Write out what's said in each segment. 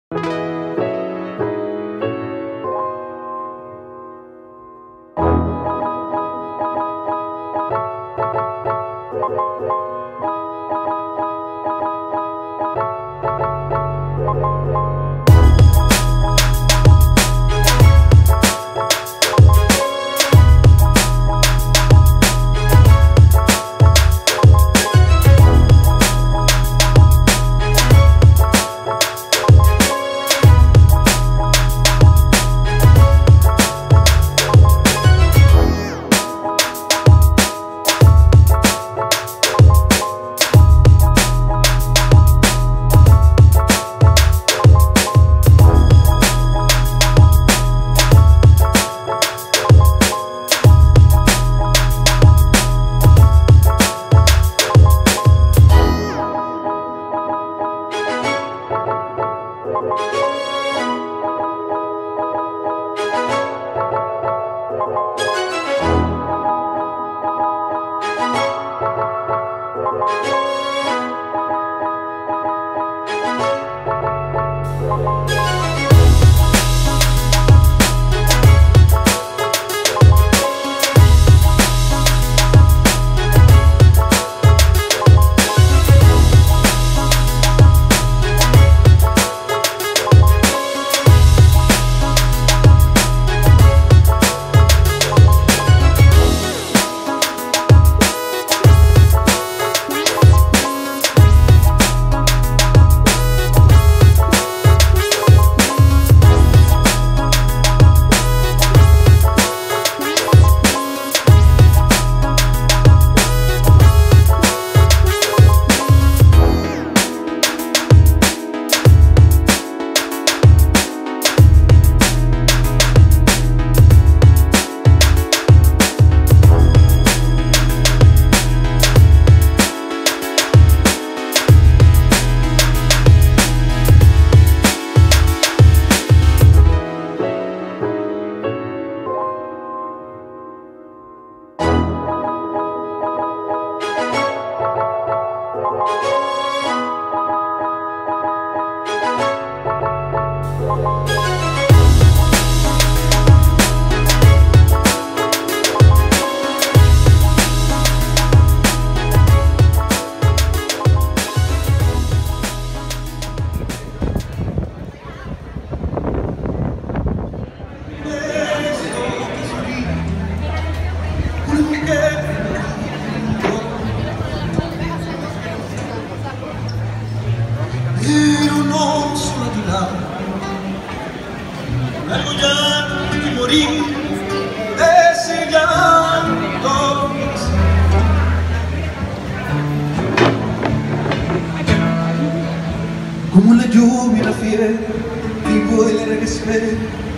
Como la lluvia, la fiebre, vivo de la espera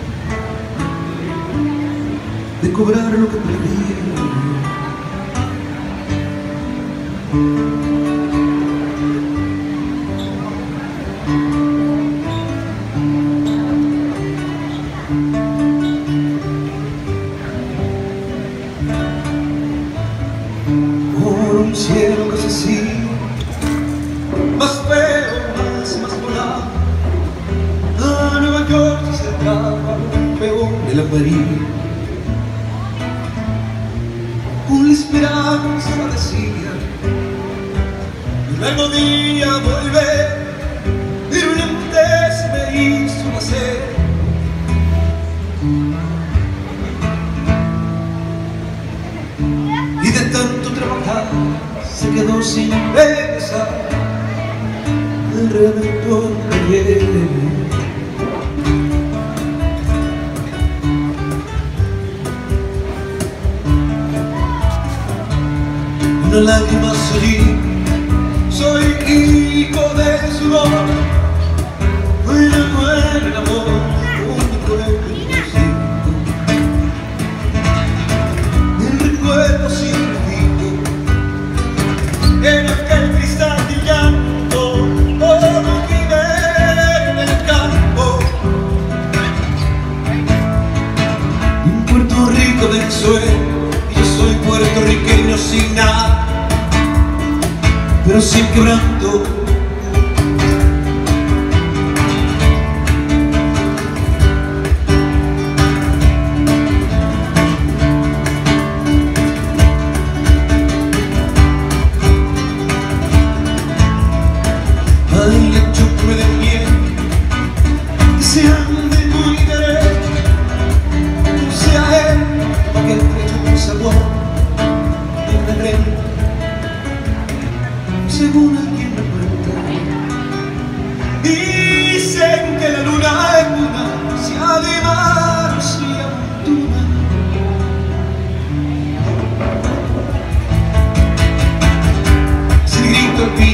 de cobrar lo que perdí. Por un cielo que se sigue más feo, más volado, a Nueva York se acercaba un peón de la París, con la esperanza decía un largo día volver, pero antes me hizo nacer. Y de tanto trabajar se quedó sin regresar, el reventó de piel. Una lágrima salí, soy hijo de sudor, hoy recuerdo el amor único que necesito. El recuerdo siempre fijo en aquel cristal de llanto, todo vive en el campo. En Puerto Rico del suelo, y yo soy puertorriqueño sin nada, pero sin quebranto.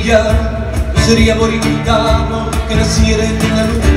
brillar, no sería boricuitano que naciera en una luna